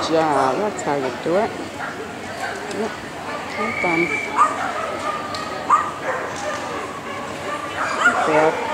job. That's how you do it. Yep, all done. There.